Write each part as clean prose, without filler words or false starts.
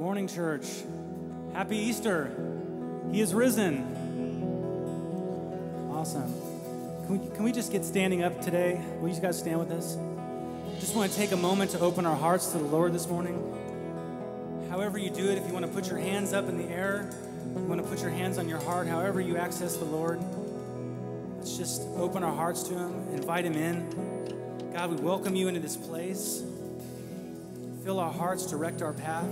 Morning, church. Happy Easter. He is risen. Awesome. Can we just get standing up today? Will you guys stand with us? Just want to take a moment to open our hearts to the Lord this morning. However you do it, if you want to put your hands up in the air, you want to put your hands on your heart, however you access the Lord, let's just open our hearts to Him, invite Him in. God, we welcome you into this place. Fill our hearts, direct our path.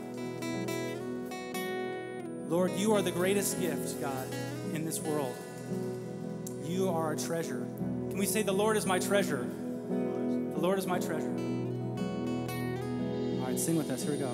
Lord, you are the greatest gift, God, in this world. You are our treasure. Can we say, the Lord is my treasure? The Lord is my treasure. All right, sing with us. Here we go.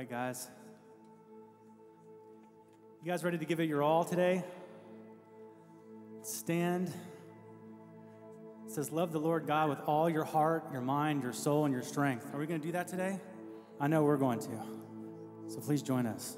great, guys. You guys ready to give it your all today? Stand. It says, love the Lord God with all your heart, your mind, your soul, and your strength. Are we going to do that today? I know we're going to. So please join us.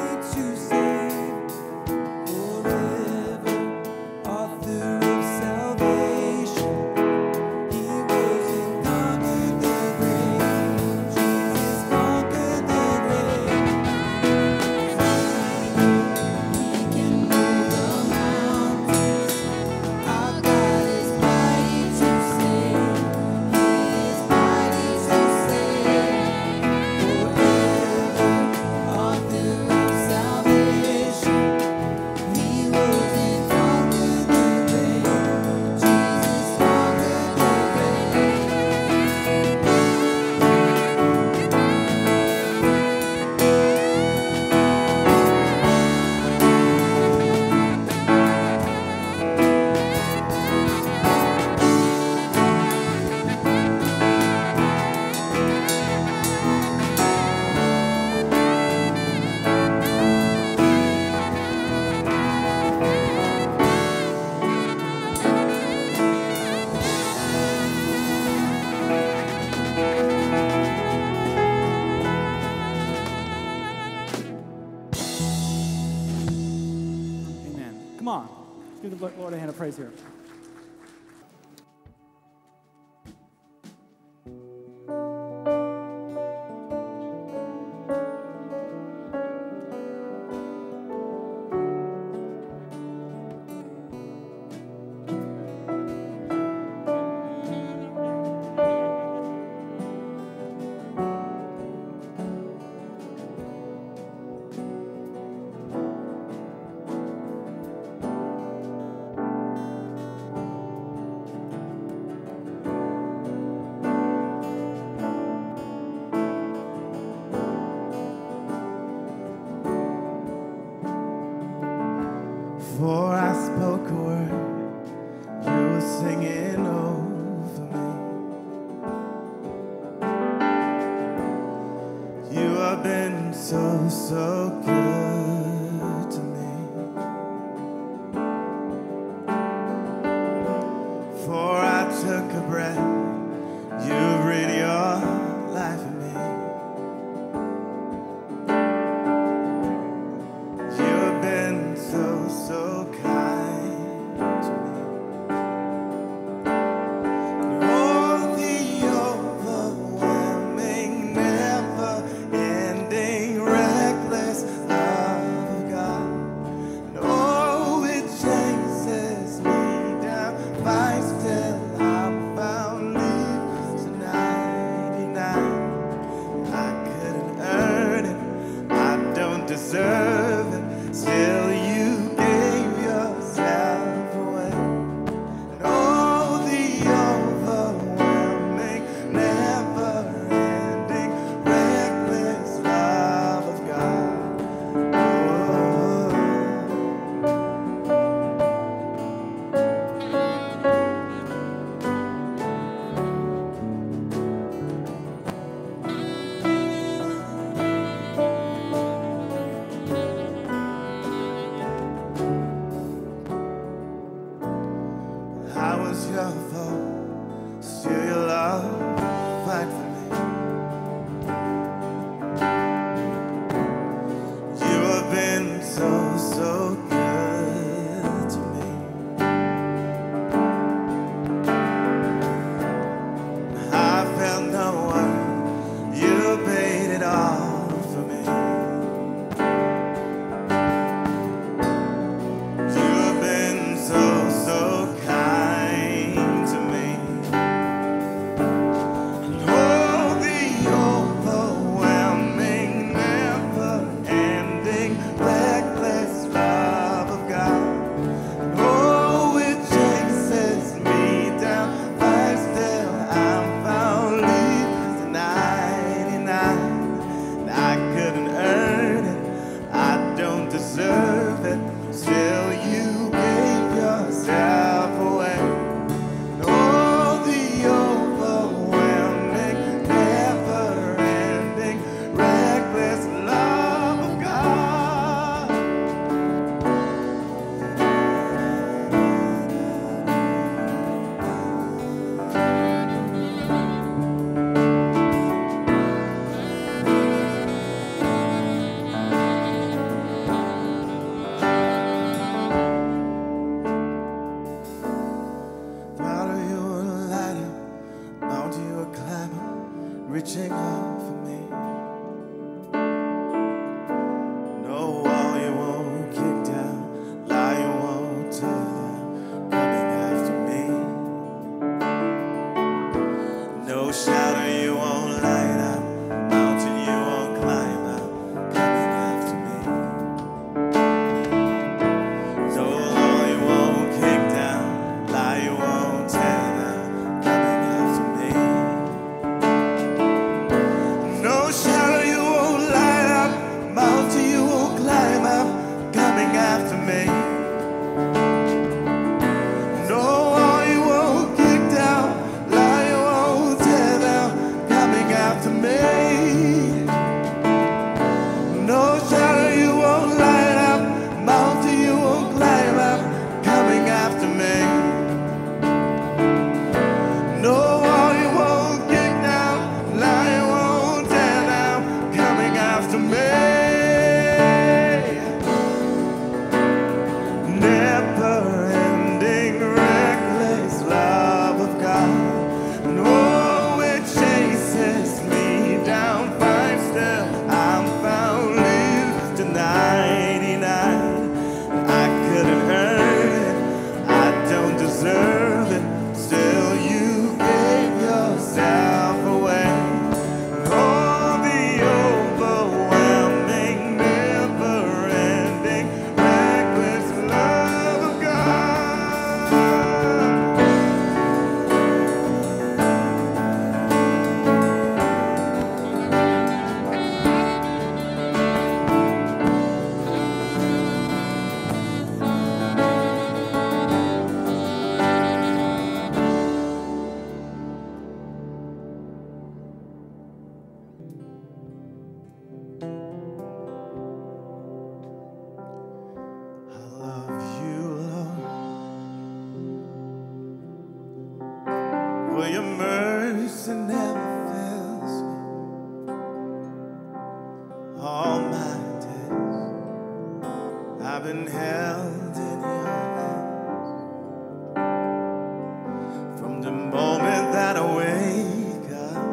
Forever, author of salvation. Give the Lord a hand of praise here. Before I spoke a word, you were singing over me. You have been so, so good to me. Before I took a breath, you breathed your life in me. You have been so, so kind to me. Oh, the overwhelming, never-ending, reckless love of God. And oh, it chases me down, fights till I'm found, leaves to 99. I couldn't earn it, I don't deserve it. Still you gave yourself away. And oh, the overwhelming, never-ending, reckless love of God. Oh. I was your foe, still your love fight for me. You have been so, so good to me. I felt no worth, you paid it all for me. You have been so, so kind to me. And oh, the overwhelming, never-ending, reckless love of God. And oh, it chases me down, fights till I'm found, leaves to 99. And I couldn't earn it, I don't deserve it. Still you gave yourself away. Oh, the overwhelming, never-ending, reckless love of God. Proud of you a ladder, bound to you a climber, reaching out for me. No wall you won't kick down, lie you won't tear down, coming after me. No shadow you won't light up, mountain you won't climb up, coming after me. No wall you won't kick down, lie you won't tear down, coming after me. Well, your mercy never fails me. All my days I've been held in your hands. From the moment that I wake up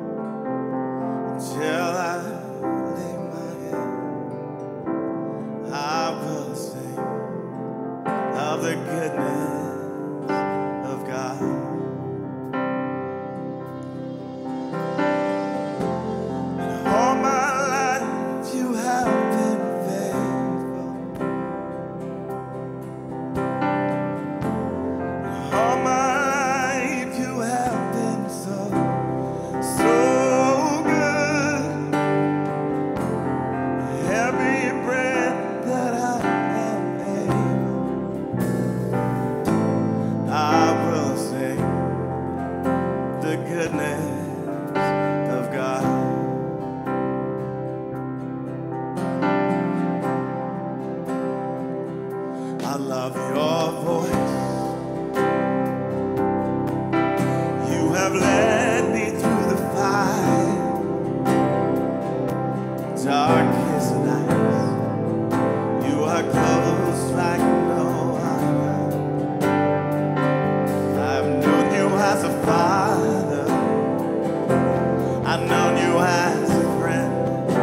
till I lay my head, I will sing of the goodness of God. And all my life you have been faithful. And all my life you have been so, so good. Every breath that I am able, I will sing the goodness of God. I love your voice. You have led me through the fire, darkest nights. You are close like no other. I've known you as a father. I've known you as a friend.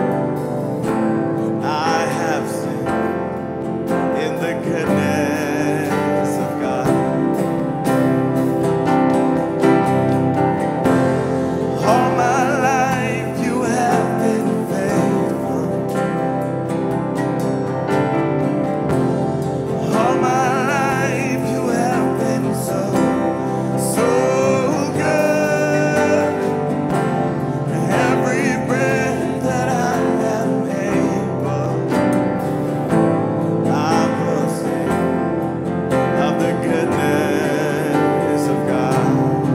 I have seen in the goodness of God. All my life you have been faithful. All my life you have been so, so good. Every breath that I am able, I will sing of the goodness of God.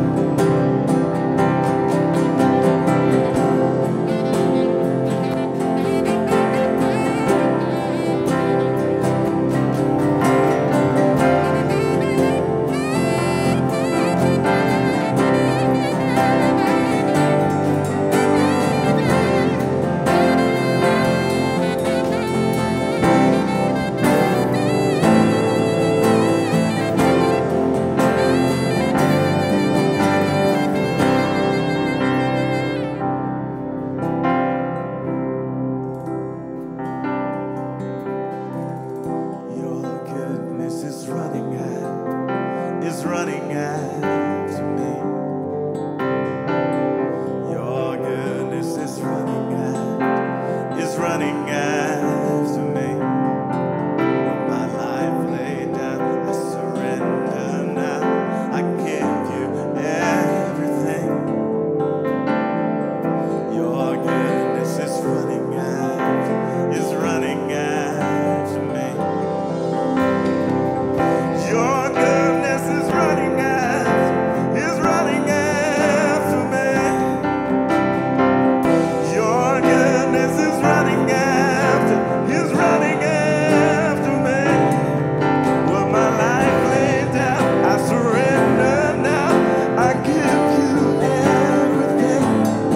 Your goodness is running after me. Your goodness is running after me. With my life laid down, I surrender now. I give you everything. Your goodness is running after me. Your goodness is running after me. Your goodness is running after me. With my life laid down, I surrender now. I give you everything.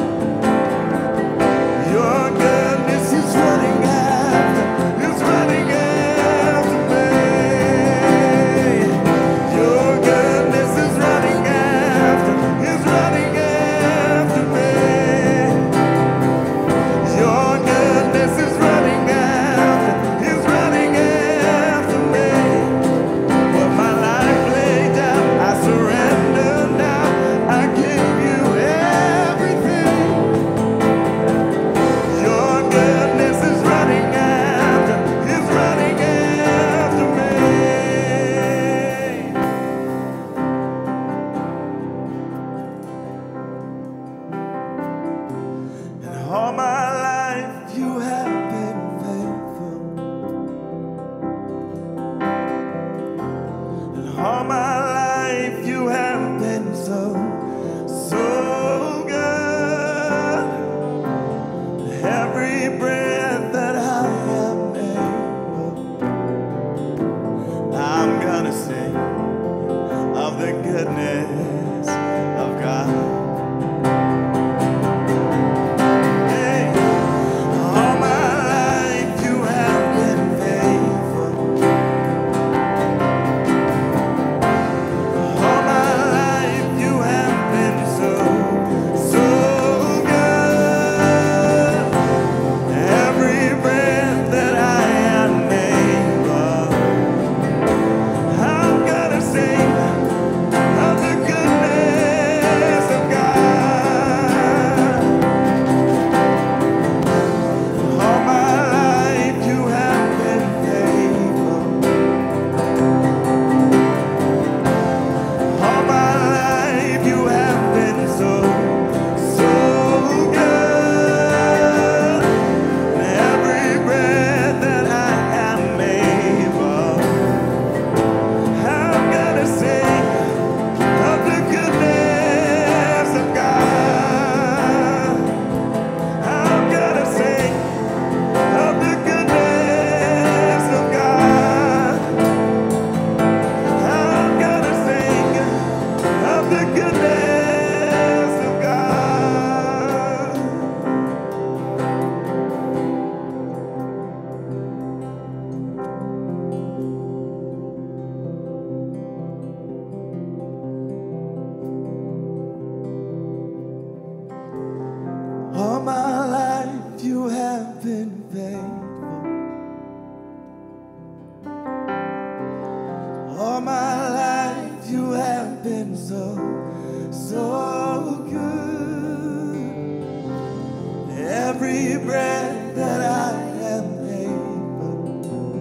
Your goodness is running after me. Your goodness is running after me. Your goodness is running after me. With my life laid down, I surrender now. I give you everything. Your goodness is running after me. And all my life you have been faithful. And all my life you have been so, so good. Every breath that I am able, I'm gonna sing of the goodness of God. you have been faithful. All my life you have been so good. Every breath that I am able,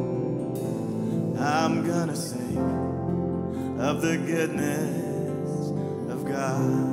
I'm gonna sing of the goodness of God.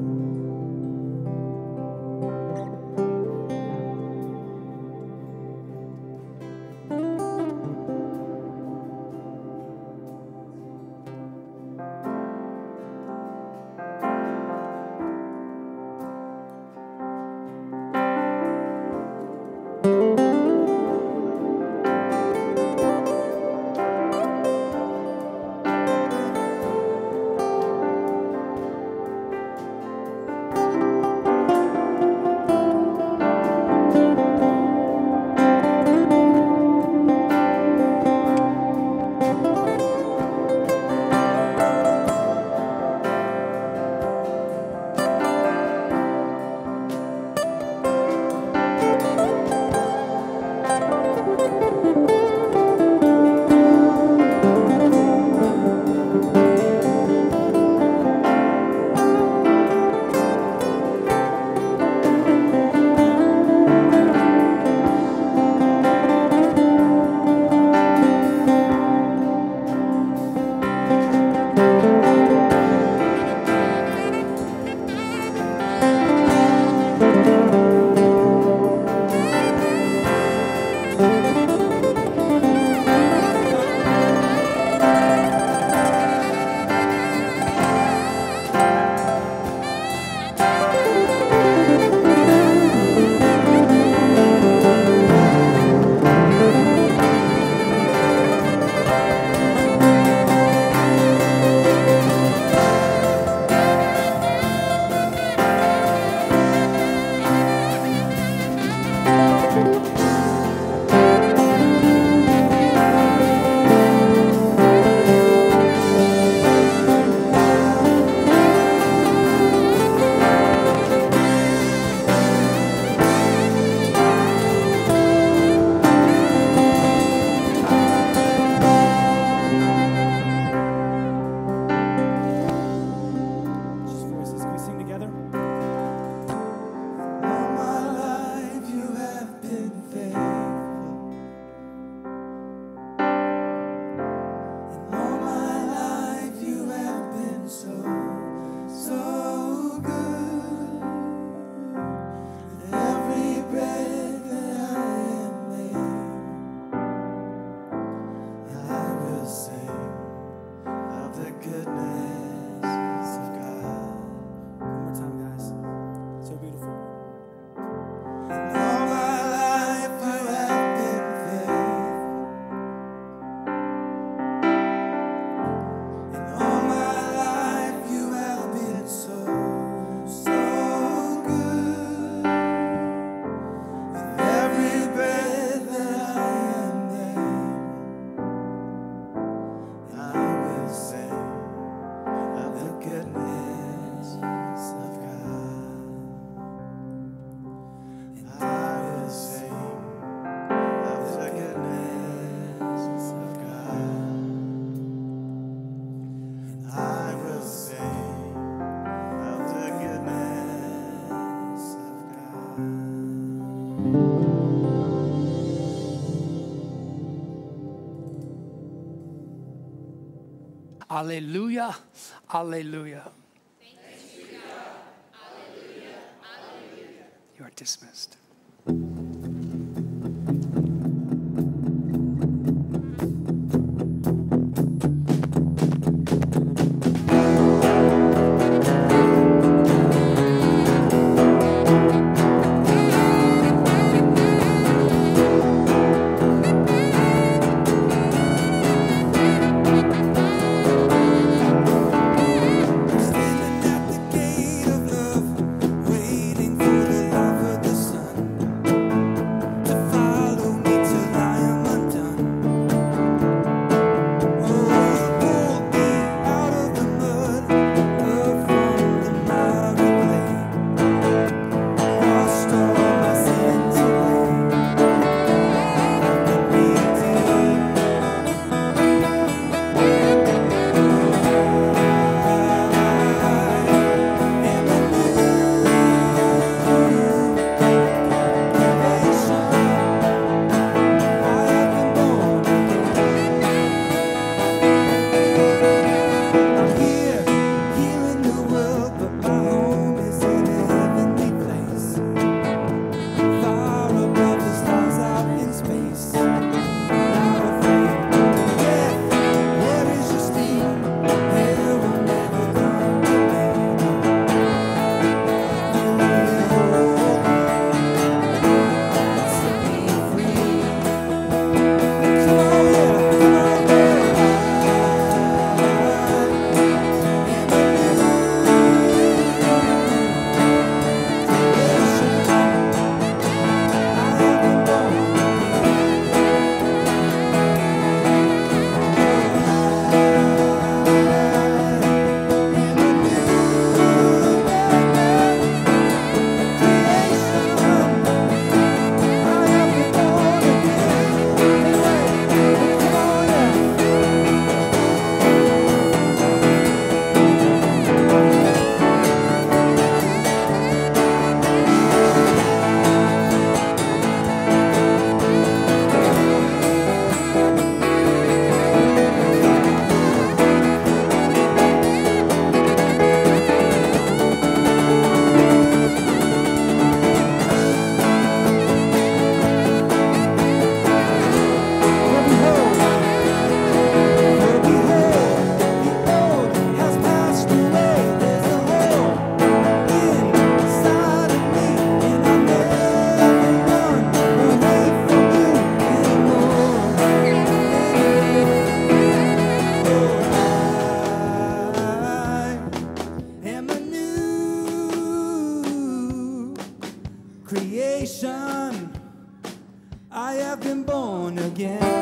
Alleluia, alleluia. Thanks be to God. Alleluia, alleluia. You are dismissed. Standing at the gate of love, waiting for the love of the sun. salvation. I have been born again.